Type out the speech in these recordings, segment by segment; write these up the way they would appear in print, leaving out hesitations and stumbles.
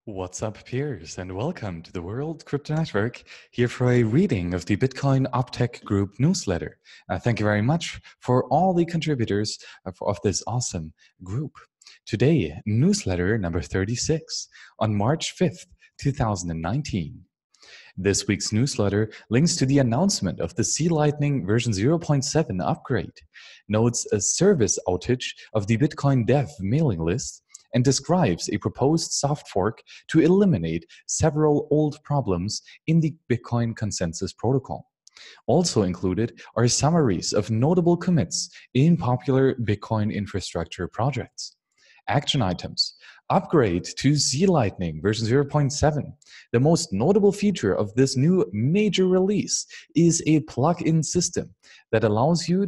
What's up, peers, and welcome to the World Crypto Network, here for a reading of the Bitcoin Optech Group newsletter. Thank you very much for all the contributors of this awesome group. Today, newsletter number 36 on March 5th, 2019. This week's newsletter links to the announcement of the C-Lightning version 0.7 upgrade, notes a service outage of the Bitcoin Dev mailing list, and describes a proposed soft fork to eliminate several old problems in the Bitcoin consensus protocol. Also included are summaries of notable commits in popular Bitcoin infrastructure projects. Action items. Upgrade to C-Lightning version 0.7. The most notable feature of this new major release is a plug-in system that allows your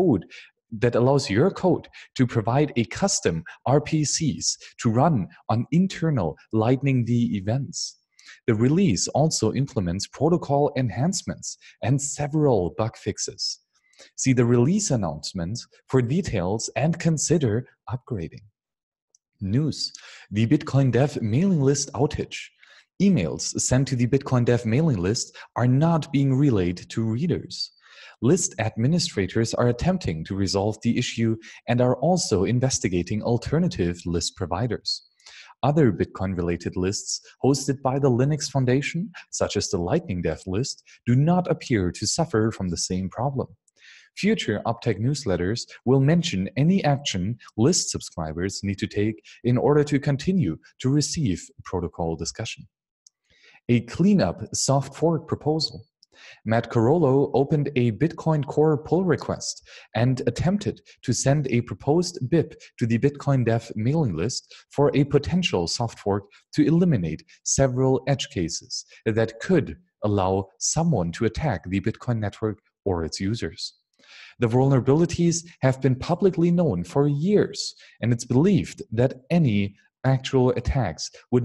code to provide a custom RPCs to run on internal Lightning D events. The release also implements protocol enhancements and several bug fixes. See the release announcements for details and consider upgrading. News: the Bitcoin Dev mailing list outage. Emails sent to the Bitcoin Dev mailing list are not being relayed to readers. List administrators are attempting to resolve the issue and are also investigating alternative list providers. Other Bitcoin-related lists hosted by the Linux Foundation, such as the Lightning Dev list, do not appear to suffer from the same problem. Future Optech newsletters will mention any action list subscribers need to take in order to continue to receive protocol discussion. A cleanup soft fork proposal. Matt Carollo opened a Bitcoin Core pull request and attempted to send a proposed BIP to the Bitcoin Dev mailing list for a potential soft fork to eliminate several edge cases that could allow someone to attack the Bitcoin network or its users. The vulnerabilities have been publicly known for years, and it's believed that any actual attacks would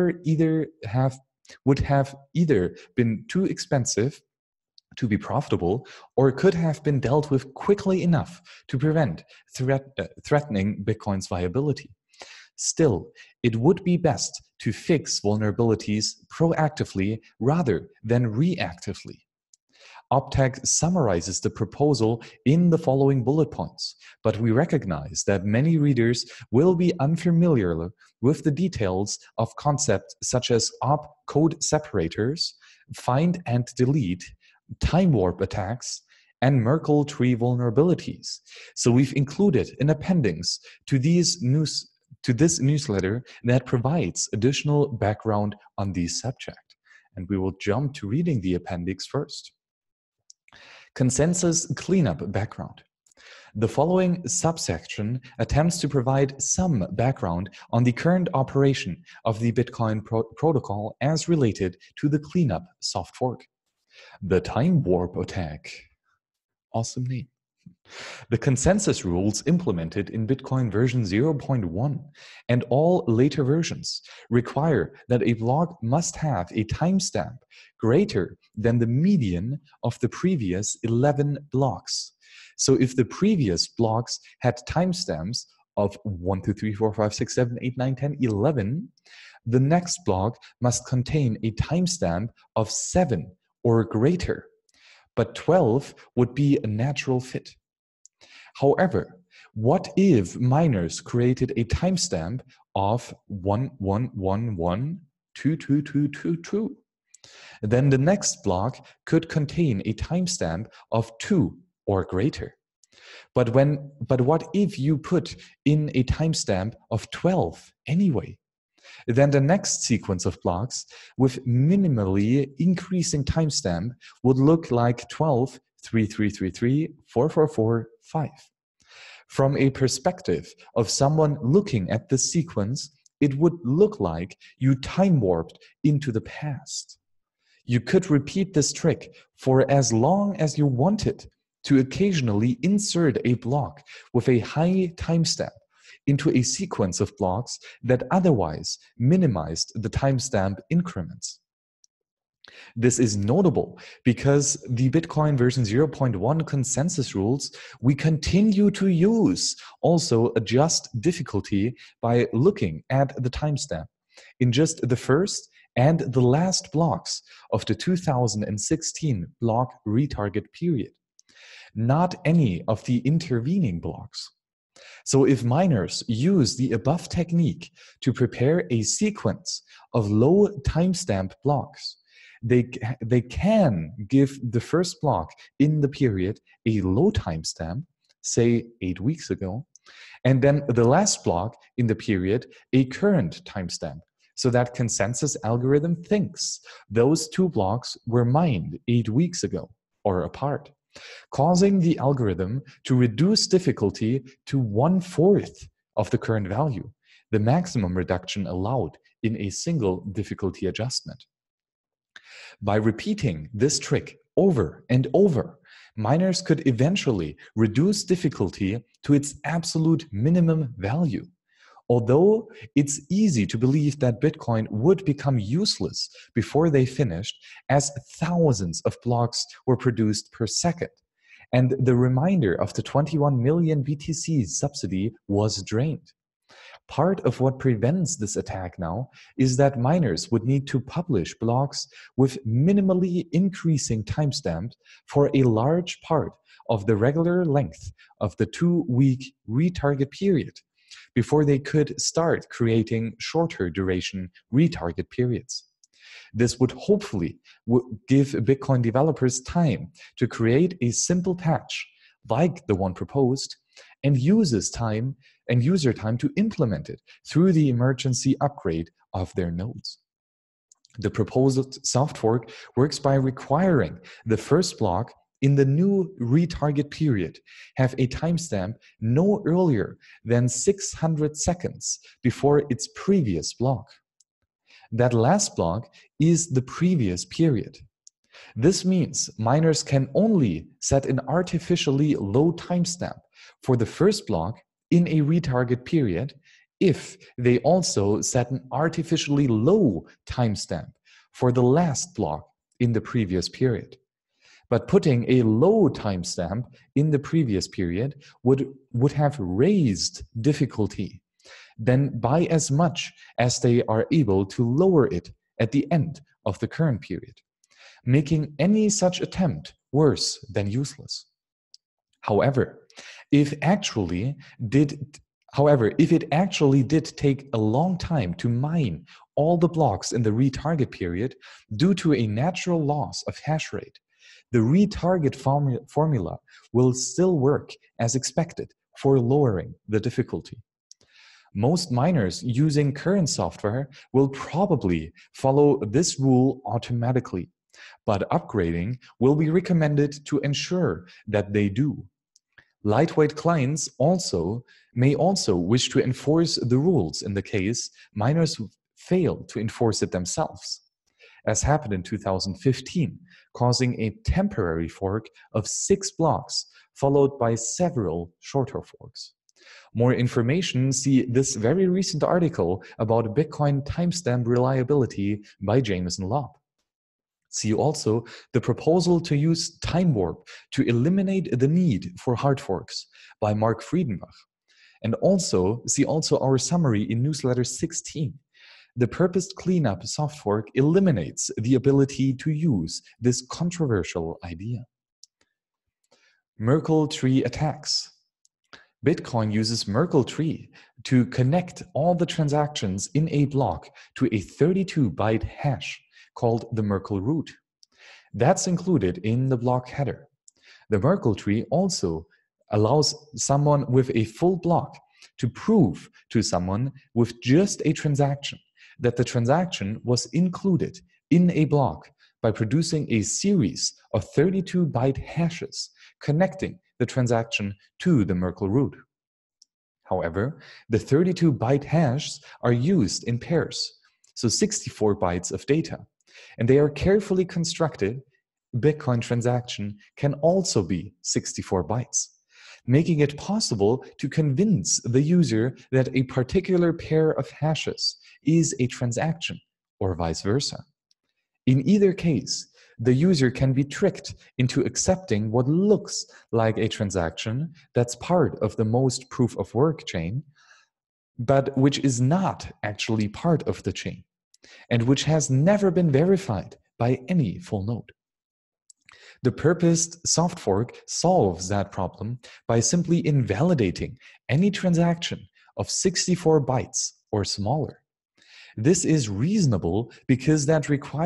have either been too expensive to be profitable, or could have been dealt with quickly enough to prevent threatening Bitcoin's viability. Still, it would be best to fix vulnerabilities proactively rather than reactively. Optech summarizes the proposal in the following bullet points, but we recognize that many readers will be unfamiliar with the details of concepts such as op-code separators, find and delete, time warp attacks, and Merkle tree vulnerabilities. So we've included an appendix to this newsletter that provides additional background on this subject. And we will jump to reading the appendix first. Consensus cleanup background. The following subsection attempts to provide some background on the current operation of the Bitcoin protocol as related to the cleanup soft fork. The time warp attack. Awesome name. The consensus rules implemented in Bitcoin version 0.1 and all later versions require that a block must have a timestamp greater than the median of the previous 11 blocks. So if the previous blocks had timestamps of 1, 2, 3, 4, 5, 6, 7, 8, 9, 10, 11, the next block must contain a timestamp of 7 or greater, but 12 would be a natural fit. However, what if miners created a timestamp of 1111222222? Then the next block could contain a timestamp of 2 or greater. But what if you put in a timestamp of 12 anyway? Then the next sequence of blocks with minimally increasing timestamp would look like 12, 3333, 444, 5. From a perspective of someone looking at the sequence, it would look like you time warped into the past. You could repeat this trick for as long as you wanted to occasionally insert a block with a high timestamp into a sequence of blocks that otherwise minimized the timestamp increments. This is notable because the Bitcoin version 0.1 consensus rules we continue to use also adjust difficulty by looking at the timestamp. in just the first and the last blocks of the 2016 block retarget period, not any of the intervening blocks. So if miners use the above technique to prepare a sequence of low timestamp blocks, they can give the first block in the period a low timestamp, say 8 weeks ago, and then the last block in the period a current timestamp, so that consensus algorithm thinks those two blocks were mined 8 weeks ago or apart, causing the algorithm to reduce difficulty to 1/4 of the current value, the maximum reduction allowed in a single difficulty adjustment. By repeating this trick over and over, miners could eventually reduce difficulty to its absolute minimum value. Although it's easy to believe that Bitcoin would become useless before they finished, as thousands of blocks were produced per second, and the remainder of the 21 million BTC subsidy was drained. Part of what prevents this attack now is that miners would need to publish blocks with minimally increasing timestamps for a large part of the regular length of the 2-week retarget period before they could start creating shorter duration retarget periods. This would hopefully give Bitcoin developers time to create a simple patch like the one proposed and user time to implement it through the emergency upgrade of their nodes. The proposed soft fork works by requiring the first block in the new retarget period have a timestamp no earlier than 600 seconds before its previous block. That last block is the previous period. This means miners can only set an artificially low timestamp for the first block in a retarget period if they also set an artificially low timestamp for the last block in the previous period. But putting a low timestamp in the previous period would have raised difficulty then by as much as they are able to lower it at the end of the current period, making any such attempt worse than useless. However, if it actually did take a long time to mine all the blocks in the retarget period due to a natural loss of hash rate, the retarget formula will still work as expected for lowering the difficulty. Most miners using current software will probably follow this rule automatically, but upgrading will be recommended to ensure that they do. Lightweight clients may also wish to enforce the rules in the case miners fail to enforce it themselves, as happened in 2015, causing a temporary fork of 6 blocks followed by several shorter forks. More information, see this very recent article about Bitcoin timestamp reliability by Jameson Lopp. See also the proposal to use time warp to eliminate the need for hard forks by Mark Friedenbach. And also see our summary in newsletter 16. The purposed cleanup soft fork eliminates the ability to use this controversial idea. Merkle tree attacks. Bitcoin uses Merkle tree to connect all the transactions in a block to a 32-byte hash called the Merkle root. That's included in the block header. The Merkle tree also allows someone with a full block to prove to someone with just a transaction that the transaction was included in a block by producing a series of 32-byte hashes connecting the transaction to the Merkle root. However, the 32-byte hashes are used in pairs, so 64 bytes of data, and they are carefully constructed. Bitcoin transaction can also be 64 bytes, making it possible to convince the user that a particular pair of hashes is a transaction, or vice versa. In either case, the user can be tricked into accepting what looks like a transaction that's part of the most proof of work chain, but which is not actually part of the chain, and which has never been verified by any full node. The purposed soft fork solves that problem by simply invalidating any transaction of 64 bytes or smaller. This is reasonable because the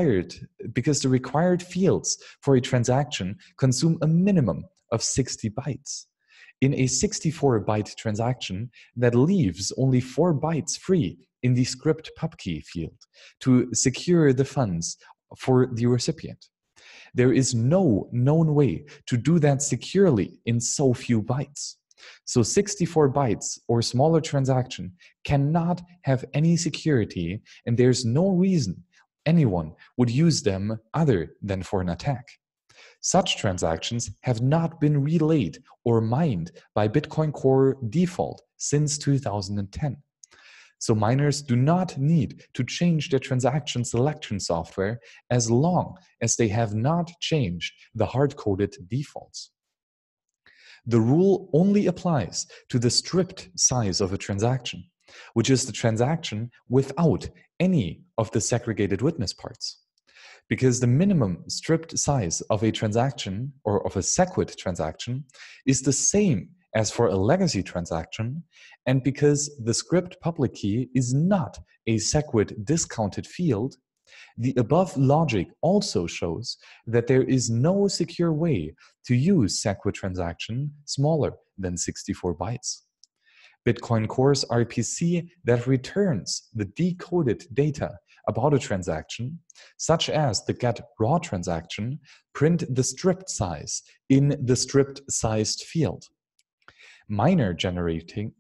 required fields for a transaction consume a minimum of 60 bytes. In a 64-byte transaction, that leaves only 4 bytes free in the script pubkey field to secure the funds for the recipient. There is no known way to do that securely in so few bytes. So 64 bytes or smaller transaction cannot have any security, and there's no reason anyone would use them other than for an attack. Such transactions have not been relayed or mined by Bitcoin Core default since 2010. So miners do not need to change their transaction selection software as long as they have not changed the hard-coded defaults. The rule only applies to the stripped size of a transaction, which is the transaction without any of the segregated witness parts. Because the minimum stripped size of a transaction or of a SegWit transaction is the same as for a legacy transaction, and because the script public key is not a SegWit discounted field, the above logic also shows that there is no secure way to use SegWit transaction smaller than 64 bytes. Bitcoin Core's RPC that returns the decoded data about a transaction, such as the get raw transaction, print the stripped size in the stripped sized field. Miner generation,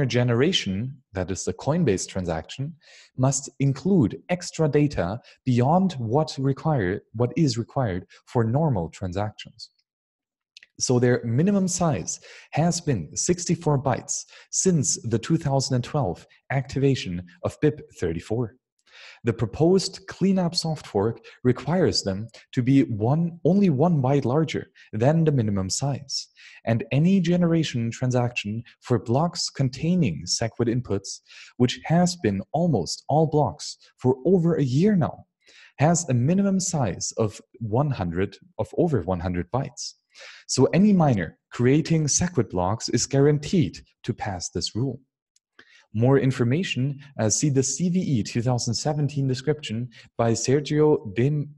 that is the Coinbase transaction, must include extra data beyond what is required for normal transactions. So their minimum size has been 64 bytes since the 2012 activation of BIP34. The proposed cleanup soft fork requires them to be only 1 byte larger than the minimum size, and any generation transaction for blocks containing SegWit inputs, which has been almost all blocks for over a year now, has a minimum size of over 100 bytes. So any miner creating SegWit blocks is guaranteed to pass this rule. More information, see the CVE 2017 description by Sergio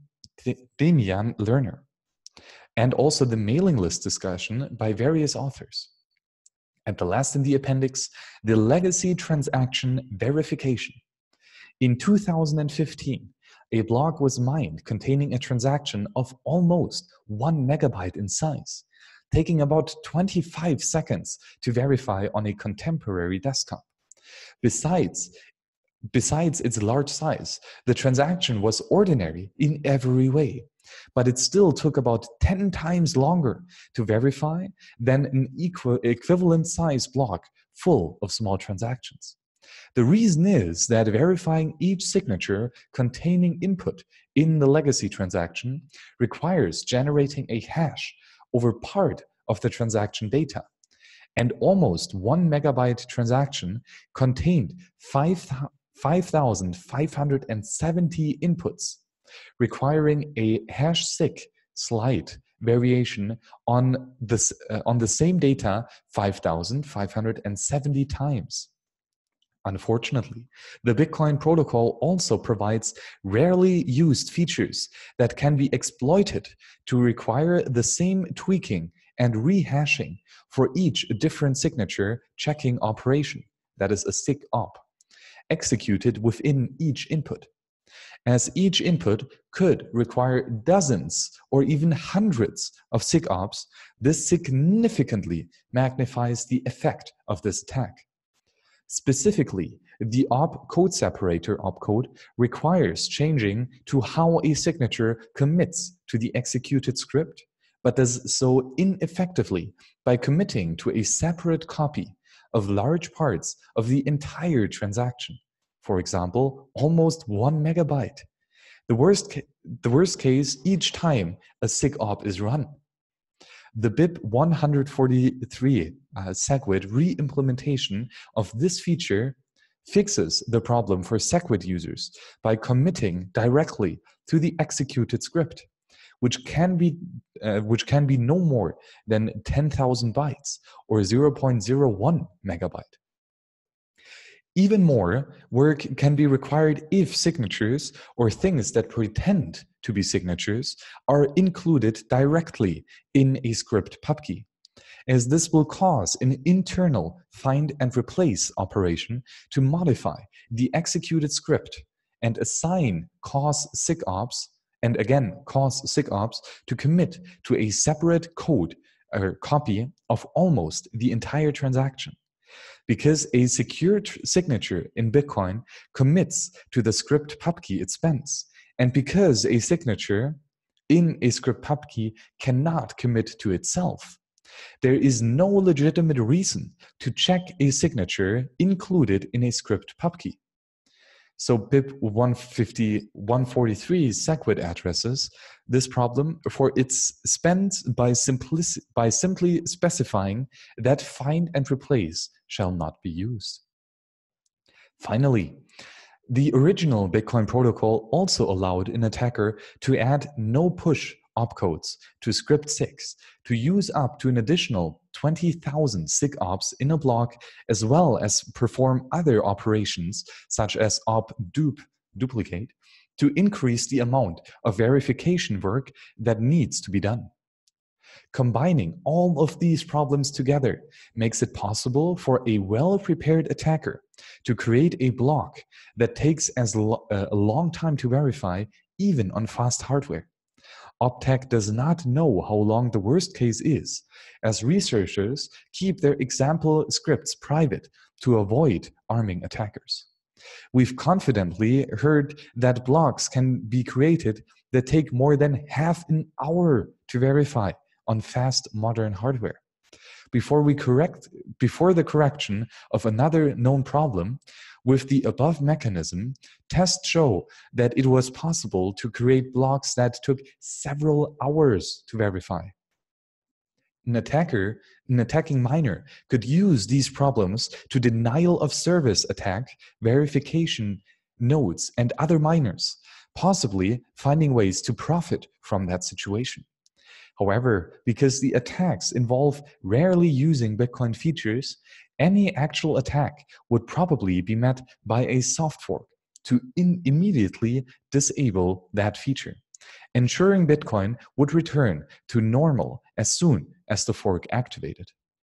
Demian Lerner, and also the mailing list discussion by various authors. And the last in the appendix, the legacy transaction verification. In 2015, a block was mined containing a transaction of almost 1 megabyte in size, taking about 25 seconds to verify on a contemporary desktop. Besides its large size, the transaction was ordinary in every way, but it still took about 10 times longer to verify than an equivalent size block full of small transactions. The reason is that verifying each signature containing input in the legacy transaction requires generating a hash over part of the transaction data. And almost 1 megabyte transaction contained 5,570 inputs, requiring a hash-sick slight variation on the same data 5,570 times. Unfortunately, the Bitcoin protocol also provides rarely used features that can be exploited to require the same tweaking and rehashing for each different signature checking operation, that is a SIG-op, executed within each input. As each input could require dozens or even hundreds of SIG-ops, this significantly magnifies the effect of this attack. Specifically, the op code separator opcode requires changing to how a signature commits to the executed script, but does so ineffectively by committing to a separate copy of large parts of the entire transaction. For example, almost 1 megabyte. The worst case each time a SIG-op is run. The BIP 143 SegWit re-implementation of this feature fixes the problem for SegWit users by committing directly to the executed script, which can be no more than 10,000 bytes or 0.01 megabyte. Even more work can be required if signatures or things that pretend to be signatures are included directly in a script pubkey, as this will cause an internal find and replace operation to modify the executed script and assign cause SIGOPS, and again cause SIGOPS, to commit to a separate code or copy of almost the entire transaction. Because a secured signature in Bitcoin commits to the script pubkey it spends, and because a signature in a script pubkey cannot commit to itself, there is no legitimate reason to check a signature included in a script pubkey. So BIP 143 SegWit addresses this problem, for it's spent by simply specifying that find and replace shall not be used. Finally, the original Bitcoin protocol also allowed an attacker to add no push opcodes to script 6 to use up to an additional 20,000 SIGOPS in a block, as well as perform other operations such as duplicate to increase the amount of verification work that needs to be done. Combining all of these problems together makes it possible for a well-prepared attacker to create a block that takes a long time to verify, even on fast hardware. Optech does not know how long the worst case is, as researchers keep their example scripts private to avoid arming attackers. We've confidently heard that blocks can be created that take more than half an hour to verify on fast modern hardware. Before the correction of another known problem, with the above mechanism, tests show that it was possible to create blocks that took several hours to verify. An attacking miner could use these problems to denial of service attack verification nodes and other miners, possibly finding ways to profit from that situation. However, because the attacks involve rarely using Bitcoin features, any actual attack would probably be met by a soft fork to immediately disable that feature, ensuring Bitcoin would return to normal as soon as the fork activated.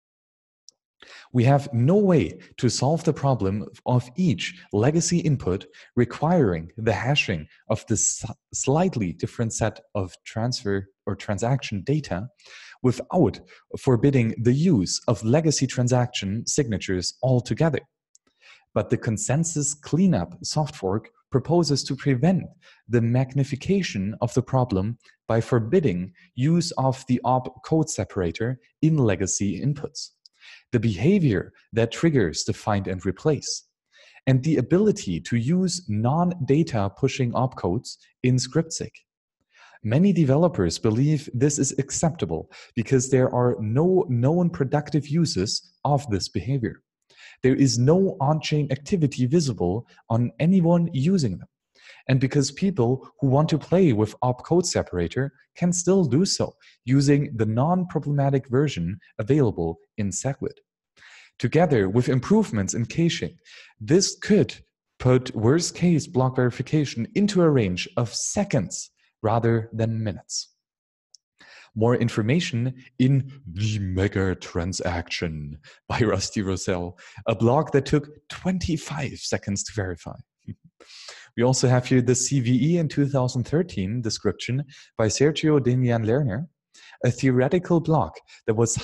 We have no way to solve the problem of each legacy input requiring the hashing of the slightly different set of transfer or transaction data without forbidding the use of legacy transaction signatures altogether. But the consensus cleanup soft fork proposes to prevent the magnification of the problem by forbidding use of the opcode separator in legacy inputs, the behavior that triggers the find and replace, and the ability to use non-data pushing opcodes in scriptsig. Many developers believe this is acceptable because there are no known productive uses of this behavior. There is no on-chain activity visible on anyone using them, and because people who want to play with opcode separator can still do so using the non-problematic version available in SegWit. Together with improvements in caching, this could put worst-case block verification into a range of seconds rather than minutes. More information in The Mega Transaction by Rusty Rosell, a block that took 25 seconds to verify. We also have here the CVE in 2013 description by Sergio Damian Lerner, a theoretical block that was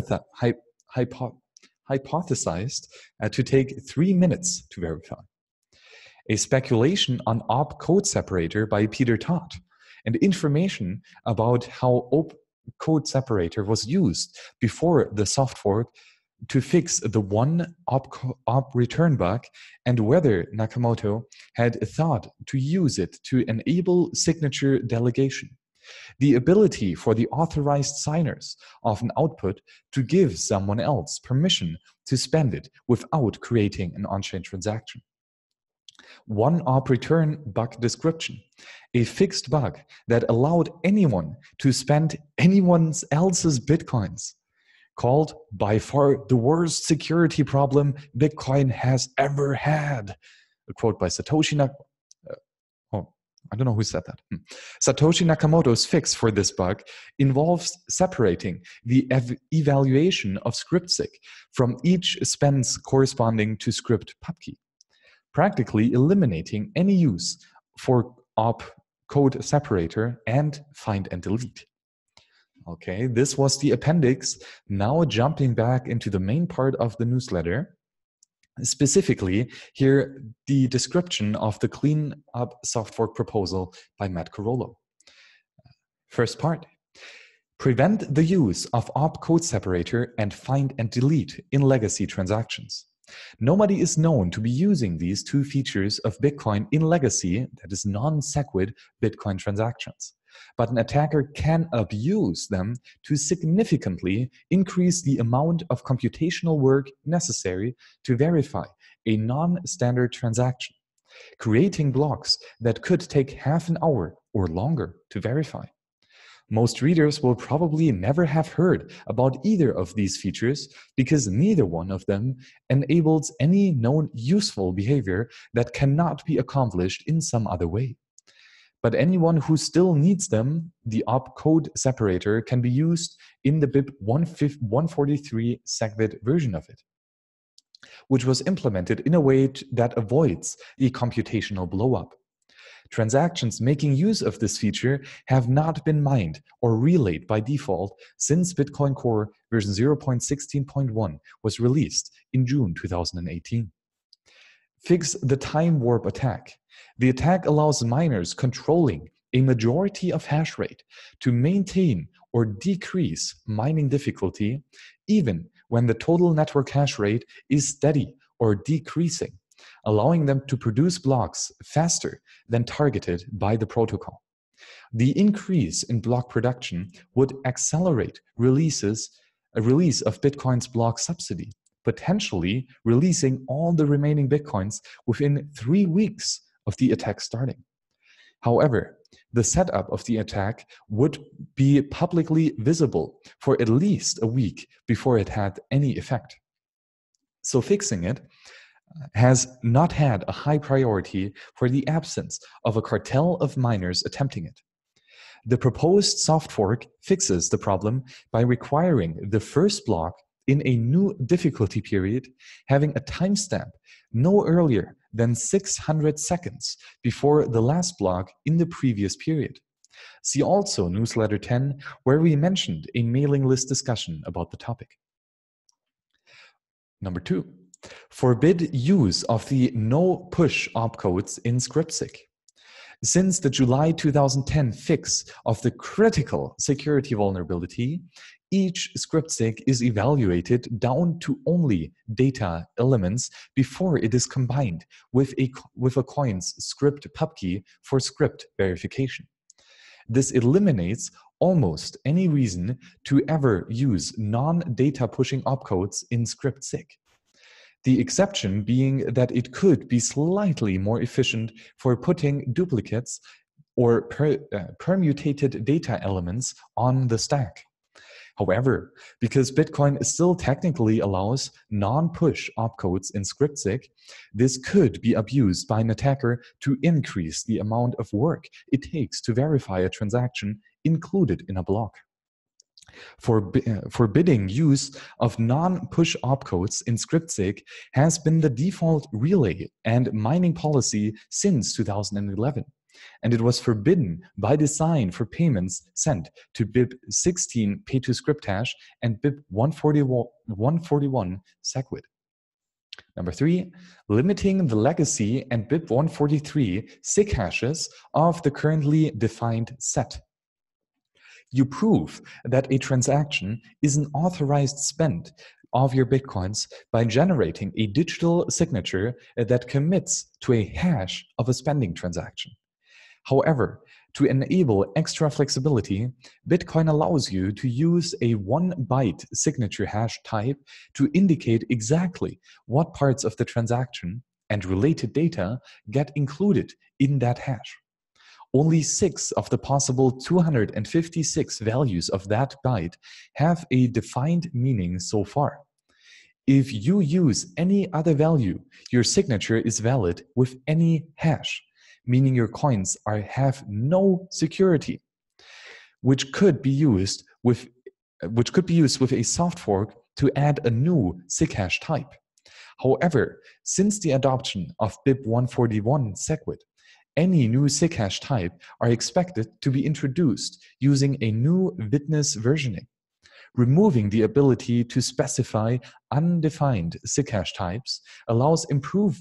hypothesized to take 3 minutes to verify. A speculation on opcode separator by Peter Todd, and information about how opcode separator was used before the soft fork to fix the one op return bug, and whether Nakamoto had thought to use it to enable signature delegation, the ability for the authorized signers of an output to give someone else permission to spend it without creating an on-chain transaction. One op return bug description, a fixed bug that allowed anyone to spend anyone else's bitcoins, called by far the worst security problem Bitcoin has ever had. A quote by I don't know who said that. Satoshi Nakamoto's fix for this bug involves separating the evaluation of scriptsig from each spends corresponding to script pubkey, practically eliminating any use for op code separator and find and delete. Okay, this was the appendix. Now jumping back into the main part of the newsletter. Specifically, here the description of the clean up soft fork proposal by Matt Carollo. First part, prevent the use of op code separator and find and delete in legacy transactions. Nobody is known to be using these two features of Bitcoin in legacy, that is non-sequid Bitcoin transactions. But an attacker can abuse them to significantly increase the amount of computational work necessary to verify a non-standard transaction, creating blocks that could take half an hour or longer to verify. Most readers will probably never have heard about either of these features because neither one of them enables any known useful behavior that cannot be accomplished in some other way. But anyone who still needs them, the opcode separator can be used in the BIP 143 SegWit version of it, which was implemented in a way that avoids the computational blowup. Transactions making use of this feature have not been mined or relayed by default since Bitcoin Core version 0.16.1 was released in June 2018. Fix the time warp attack. The attack allows miners controlling a majority of hash rate to maintain or decrease mining difficulty even when the total network hash rate is steady or decreasing, allowing them to produce blocks faster than targeted by the protocol. The increase in block production would accelerate a release of Bitcoin's block subsidy, potentially releasing all the remaining Bitcoins within 3 weeks of the attack starting. However, the setup of the attack would be publicly visible for at least a week before it had any effect. So fixing it has not had a high priority for the absence of a cartel of miners attempting it. The proposed soft fork fixes the problem by requiring the first block in a new difficulty period having a timestamp no earlier than 600 seconds before the last block in the previous period. See also newsletter 10, where we mentioned a mailing list discussion about the topic. Number 2, forbid use of the no push opcodes in scriptsig. Since the July 2010 fix of the critical security vulnerability, each scriptsig is evaluated down to only data elements before it is combined with a coin's script pubkey for script verification. This eliminates almost any reason to ever use non-data pushing opcodes in scriptsig. The exception being that it could be slightly more efficient for putting duplicates or permutated data elements on the stack. However, because Bitcoin still technically allows non-push opcodes in scriptsig, this could be abused by an attacker to increase the amount of work it takes to verify a transaction included in a block. Forbidding use of non-push opcodes in scriptsig has been the default relay and mining policy since 2011, and it was forbidden by design for payments sent to BIP16 pay-to-script hash and BIP 141 SegWit. Number 3, limiting the legacy and BIP 143 SIG hashes of the currently defined set. You prove that a transaction is an authorized spend of your Bitcoins by generating a digital signature that commits to a hash of a spending transaction. However, to enable extra flexibility, Bitcoin allows you to use a 1-byte signature hash type to indicate exactly what parts of the transaction and related data get included in that hash. Only 6 of the possible 256 values of that byte have a defined meaning so far. If you use any other value, your signature is valid with any hash, meaning your coins have no security, which could be used with a soft fork to add a new SIG hash type. However, since the adoption of BIP 141 SegWit, any new SIG hash type are expected to be introduced using a new witness versioning. Removing the ability to specify undefined SIG hash types allows improved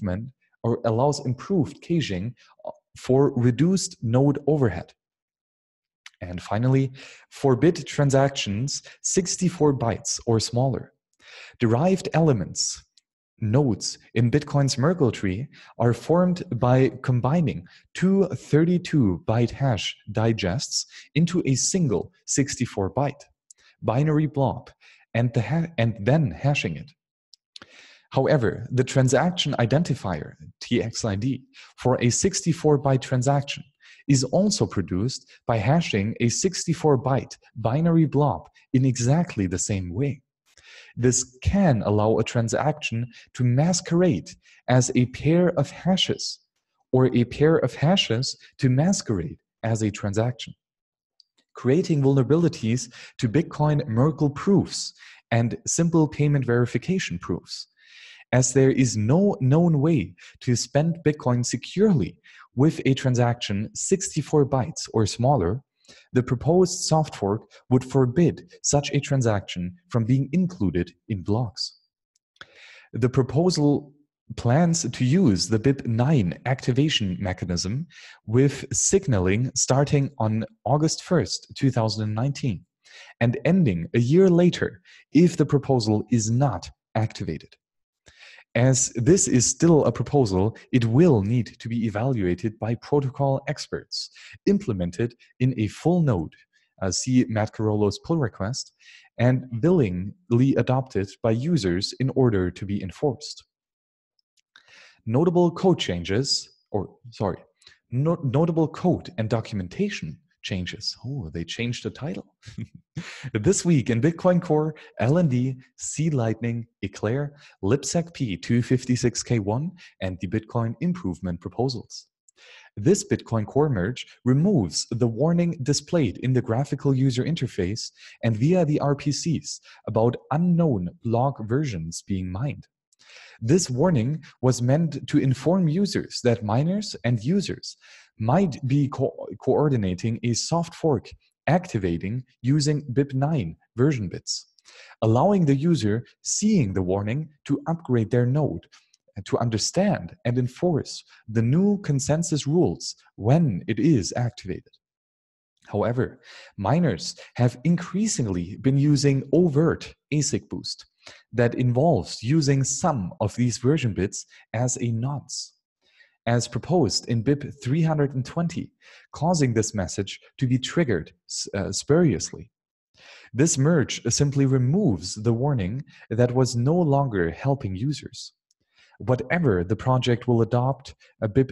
caching for reduced node overhead. And finally, for bit transactions 64 bytes or smaller, derived elements, nodes in Bitcoin's Merkle tree are formed by combining two 32-byte hash digests into a single 64-byte binary blob and then hashing it. However, the transaction identifier, TXID, for a 64-byte transaction is also produced by hashing a 64-byte binary blob in exactly the same way. This can allow a transaction to masquerade as a pair of hashes, or a pair of hashes to masquerade as a transaction, creating vulnerabilities to Bitcoin Merkle proofs and simple payment verification proofs. As there is no known way to spend Bitcoin securely with a transaction 64 bytes or smaller, the proposed soft fork would forbid such a transaction from being included in blocks. The proposal plans to use the BIP9 activation mechanism with signaling starting on August 1st, 2019, and ending a year later if the proposal is not activated. As this is still a proposal, it will need to be evaluated by protocol experts, implemented in a full node, see Matt Carollo's pull request, and willingly adopted by users in order to be enforced. Notable code and documentation changes. Oh, they changed the title. This week in Bitcoin Core, LND, Seed Lightning, Eclair, Lipsec P256K1, and the Bitcoin improvement proposals. This Bitcoin Core merge removes the warning displayed in the graphical user interface and via the RPCs about unknown block versions being mined. This warning was meant to inform users that miners and users might be coordinating a soft fork activating using BIP9 version bits, allowing the user seeing the warning to upgrade their node to understand and enforce the new consensus rules when it is activated. However, miners have increasingly been using overt ASIC boost that involves using some of these version bits as a nonce, as proposed in BIP 320, causing this message to be triggered spuriously. This merge simply removes the warning that was no longer helping users. Whether the project will adopt BIP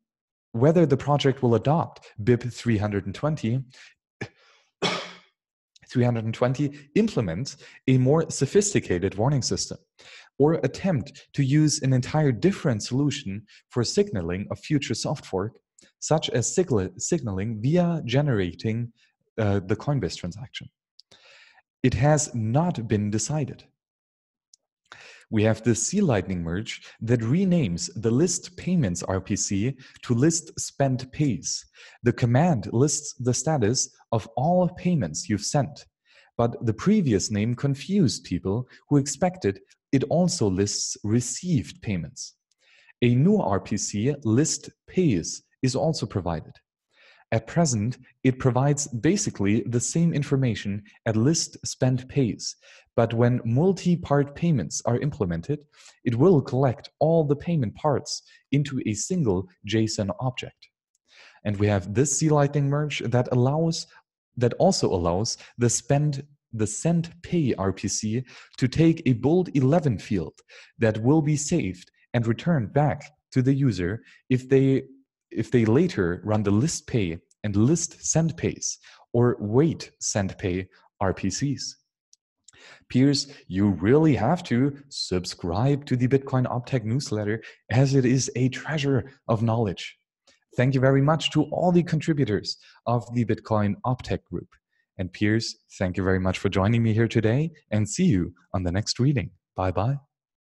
320 implements a more sophisticated warning system, or attempt to use an entire different solution for signaling a future soft fork, such as signaling via generating the Coinbase transaction. It has not been decided. We have the Seed Lightning merge that renames the list payments RPC to list spent pays. The command lists the status of all payments you've sent, but the previous name confused people who expected it also lists received payments. A new RPC, list pays, is also provided. At present, it provides basically the same information as list spent pays, but when multi-part payments are implemented, it will collect all the payment parts into a single JSON object. And we have this Seed Lightning merge that also allows the send pay RPC to take a bold 11 field that will be saved and returned back to the user if they later run the list pay and list send pays or wait send pay RPCs. Peers, you really have to subscribe to the Bitcoin Optech newsletter, as it is a treasure of knowledge. Thank you very much to all the contributors of the Bitcoin Optech group. And peers, thank you very much for joining me here today, and see you on the next reading. Bye-bye.